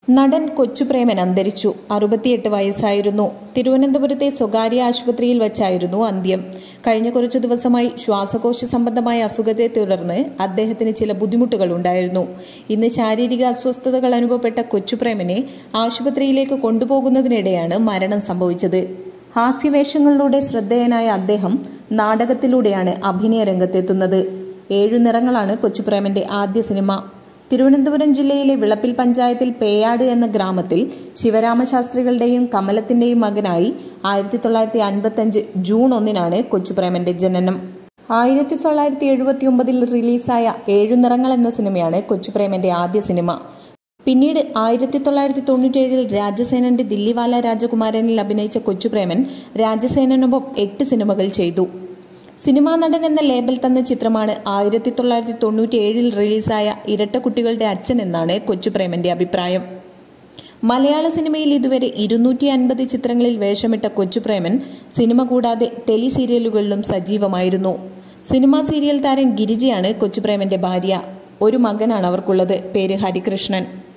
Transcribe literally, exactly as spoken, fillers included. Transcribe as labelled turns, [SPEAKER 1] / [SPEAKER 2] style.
[SPEAKER 1] നടൻ കൊച്ചുപ്രേമൻ അന്തരിച്ചു. അറുപത്തിയെട്ട് വയസ്സായിരുന്നു. തിരുവനന്തപുരത്തെ സ്വകാര്യ ആശുപത്രിയിൽ വച്ചായിരുന്നു അന്ത്യം. കഴിഞ്ഞ കുറച്ചു ദിവസമായി ശ്വാസകോശ സംബന്ധമായ അസുഖത്തെ തുടർന്ന് അദ്ദേഹത്തിന് ചില ബുദ്ധിമുട്ടുകൾ ഉണ്ടായിരുന്നു. ഇന്ന് ശാരീരിക അസ്വസ്ഥതകൾ അനുഭവപ്പെട്ട കൊച്ചുപ്രേമനെ ആശുപത്രിയിലേക്ക് കൊണ്ടുപോകുന്നതിനിടെയാണ് മരണം സംഭവിച്ചത്. ഹാസ്യവേഷങ്ങളിലൂടെ ശ്രദ്ധേയനായ അദ്ദേഹം നാടകത്തിലൂടെയാണ് അഭിനയ രംഗത്തെത്തുന്നത്. ഏഴു നിറങ്ങളാണ് കൊച്ചുപ്രേമന്റെ ആദ്യ സിനിമ. തിരുവനന്തപുരം ജില്ലയിലെ വിളപ്പിൽ പഞ്ചായത്തിൽ പേയാട് എന്ന ഗ്രാമത്തിൽ ശിവരാമശാസ്ത്രികളുടെയും കമലത്തിന്റെയും മകനായി ആയിരത്തി തൊള്ളായിരത്തി അൻപത്തി അഞ്ച് ജൂൺ ഒന്നിനാണ് കൊച്ചുപ്രേമന്റെ ജനനം. ആയിരത്തി തൊള്ളായിരത്തി എഴുപത്തി ഒമ്പതിൽ റിലീസായ ഏഴു നിറങ്ങൾ എന്ന സിനിമയാണ് കൊച്ചുപ്രേമന്റെ ആദ്യ സിനിമ. പിന്നീട് ആയിരത്തി തൊള്ളായിരത്തി തൊണ്ണൂറ്റിയേഴിൽ രാജസേനന്റെ ദില്ലിവാല രാജകുമാരനിൽ അഭിനയിച്ച കൊച്ചുപ്രേമൻ രാജസേനനൊപ്പം എട്ട് സിനിമകൾ ചെയ്തു. സിനിമാ നടൻ എന്ന ലേബൽ തന്ന ചിത്രമാണ് ആയിരത്തി തൊള്ളായിരത്തി തൊണ്ണൂറ്റി ഏഴിൽ റിലീസായ ഇരട്ട കുട്ടികളുടെ അച്ഛൻ എന്നാണ് കൊച്ചുപ്രേമന്റെ അഭിപ്രായം. മലയാള സിനിമയിൽ ഇതുവരെ ഇരുന്നൂറ്റി അൻപത് ചിത്രങ്ങളിൽ വേഷമിട്ട കൊച്ചുപ്രേമൻ സിനിമ കൂടാതെ ടെലി സീരിയലുകളിലും സജീവമായിരുന്നു. സിനിമാ സീരിയൽ താരം ഗിരിജയാണ് കൊച്ചുപ്രേമന്റെ ഭാര്യ. ഒരു മകനാണ് അവർക്കുള്ളത്. പേര് ഹരികൃഷ്ണൻ.